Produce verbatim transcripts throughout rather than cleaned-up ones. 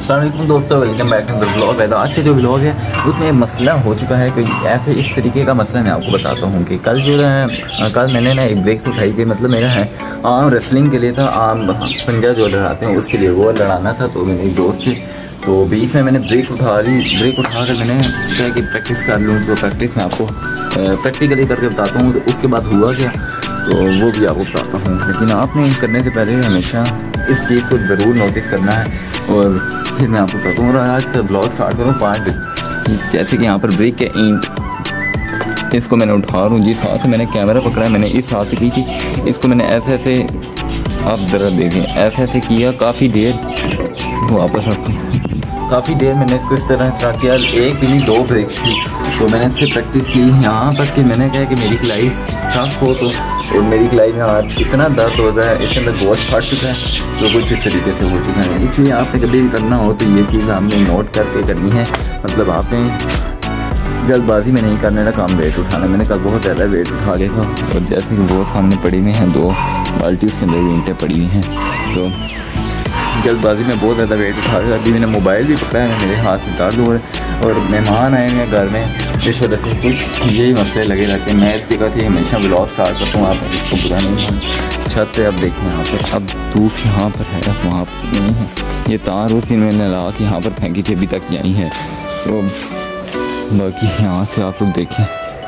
अस्सलाम वालेकुम दोस्तों, welcome back to the blog है। तो आज का जो ब्लॉग है उसमें एक मसला हो चुका है कि ऐसे इस तरीके का मसला मैं आपको बताता हूँ कि कल जो है कल मैंने ना एक ब्रेक उठाई थी। मतलब मेरा है आम रेसलिंग के लिए था, आम पंजा जो लड़ाते हैं उसके लिए वो लड़ाना था। तो मेरे दोस्त से तो बीच में मैंने ब्रेक उठा ली। ब्रेक उठा कर मैंने क्या कि प्रैक्टिस कर लूँ। तो प्रैक्टिस में आपको प्रैक्टिकली करके बताता हूँ। तो उसके बाद हुआ क्या तो वो भी आपको बताता हूँ। लेकिन आपने करने से पहले हमेशा इस चीज़ को ज़रूर नोटिस करना है और फिर मैं आपको बताता हूँ। और आज का ब्लॉग स्टार्ट करूँ पाँच जैसे कि यहाँ पर ब्रेक के ईंट इसको मैंने उठा रहा हूँ। जिस हाथ से मैंने कैमरा पकड़ा है मैंने इस हाथ से की थी। इसको मैंने ऐसे ऐसे आप ज़रा देखें ऐसे ऐसे किया काफ़ी देर। वापस रखूँ काफ़ी देर मैंने इसको इस तरह ट्राई किया। एक भी नहीं दो ब्रेक्स थी। तो मैंने इससे प्रैक्टिस की यहाँ तक कि मैंने कहा कि मेरी कलाई साफ हो तो और मेरी कलाई में हाथ इतना दर्द हो रहा है, इसके अंदर गोश्त फट चुका है। तो कुछ इस तरीके से हो चुका है। इसलिए आपने कभी भी करना हो तो ये चीज़ आपने नोट करके करनी है। मतलब आपने जल्दबाजी में नहीं करने का काम वेट उठाना। मैंने कल बहुत ज़्यादा वेट उठा लिया था और जैसे कि वो सामने पड़ी हुई हैं दो बाल्टी उसके अंदर ईंटें पड़ी हुई हैं। तो जल्दबाजी में बहुत ज़्यादा वेट उठा लिया। अभी मैंने मोबाइल भी पकड़ा है, मेरे हाथ में दर्द हो रहा है और मेहमान आए हैं घर में, इस वजह से कुछ यही मसले लगे रहते हैं। मैं इस जगह से हमेशा ब्लॉग स्टार्ट करता हूँ। आप इसको बुरा नहीं मानो। छत पे अब देखें यहाँ पर अब धूप यहाँ पर है, वहाँ पर नहीं है। ये तार उस दिन मैंने लगा कि यहाँ पर फेंकी थी, अभी तक यहीं है। तो बाकी यहाँ से आप लोग देखें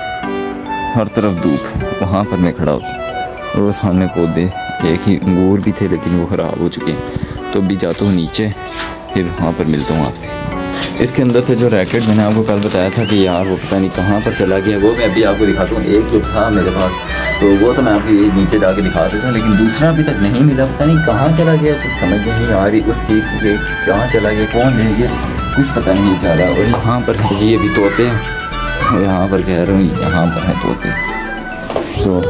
हर तरफ धूप। वहाँ पर मैं खड़ा होता और वो सामने पौधे एक ही अंगूर भी थे लेकिन वो ख़राब हो चुके हैं। तो अभी जाता हूँ नीचे, फिर वहाँ पर मिलता हूँ आपसे। इसके अंदर से जो रैकेट मैंने आपको कल बताया था कि यार वो पता नहीं कहाँ पर चला गया, वो मैं अभी आपको दिखाता हूँ। एक जो था मेरे पास तो वो तो मैं आपको ये नीचे जाके दिखा देता हूँ, लेकिन दूसरा अभी तक नहीं मिला। पता नहीं कहाँ चला गया, कुछ समझ नहीं आ रही उस चीज़ के कहाँ चला गया, कौन ले गया, कुछ पता नहीं चल रहा। और यहाँ पर जी अभी तोते हैं और यहाँ पर कह रहा हूँ यहाँ पर है तोते। तो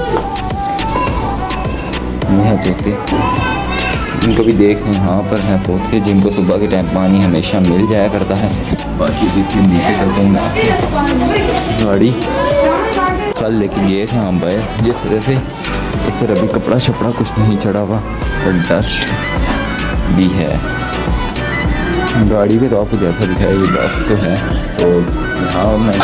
ये है तोते, इनको भी देख लें। यहाँ पर हैं तोते जिनको सुबह के टाइम पानी हमेशा मिल जाया करता है। बाकी देखिए नीचे चलते हैं। गाड़ी कल लेके गए थे हम बाहर, जिस वजह से इस पर अभी कपड़ा शपड़ा कुछ नहीं चढ़ा हुआ और डस्ट भी है गाड़ी पे। तो आपको जैसा दिखाया ये डस्ट तो है। तो हाँ मैं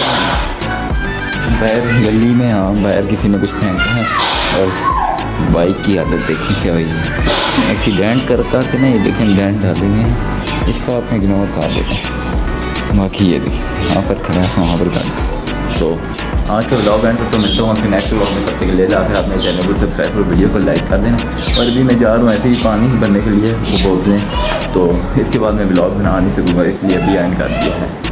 बाहर गली में हाँ बाहर किसी ने कुछ फेंका है और बाइक की हालत देखी क्या हुई है। एक्सीडेंट कर करके ना ये देखें डेंट डाले हैं, इसको आप इग्नोर कर देते हैं। बाकी ये देखिए यहाँ पर खड़ा है वहाँ पर गाड़ी। तो आज के ब्लॉग एंड तो मिलता हूँ फिर नेक्स्ट ब्लॉग में। तब तक के लिए फिर अपने चैनल को सब्सक्राइब और वीडियो को लाइक कर देना। और अभी मैं जा रहा हूँ ऐसे ही पानी भरने के लिए वो बोलते हैं। तो इसके बाद मैं ब्लॉग बना नहीं सकूँगा, इसलिए अभी एंड कर दिया है।